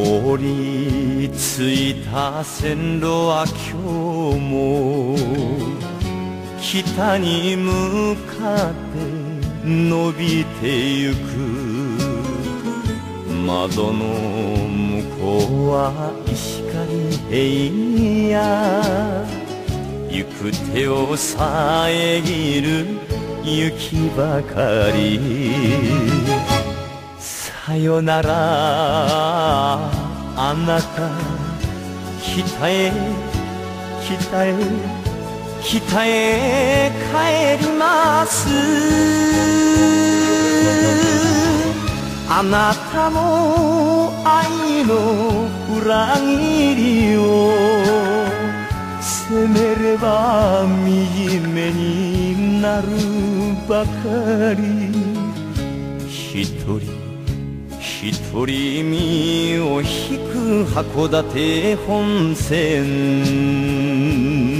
凍りついた線路は今日も北に向かって伸びてゆく。窓の向こうは石狩平野、行く手を遮る雪ばかり。さよならあなた、北へ北へ北へ帰ります。あなたの愛の裏切りを責めれば惨めになるばかり。一人身を引く函館本線。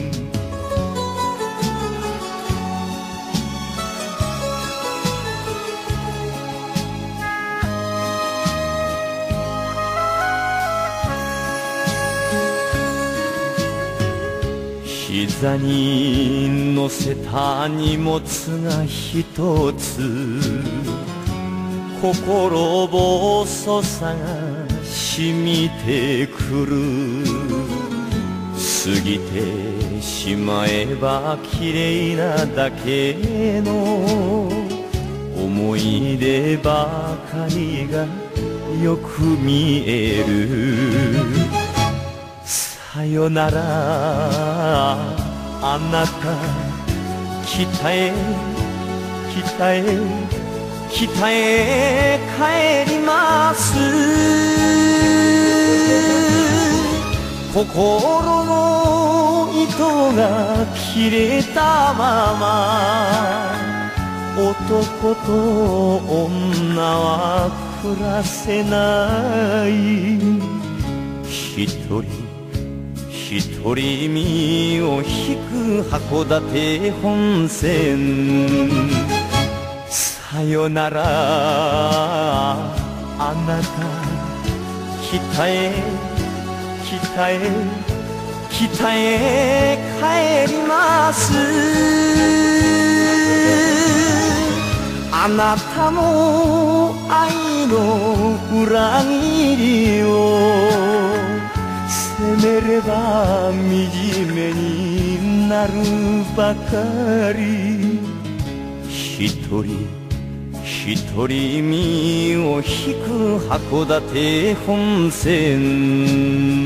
膝に乗せた荷物が一つ、心細さが染みてくる。過ぎてしまえば綺麗なだけの思い出ばかりがよく見える。さよならあなた、北へ北へ北へ帰ります。心の糸が切れたまま、男と女は暮らせない。一人身を引く函館本線。さよならあなた、北へ北へ北へ帰ります。あなたの愛の裏切りを責めれば惨めになるばかり。一人身を引く函館本線。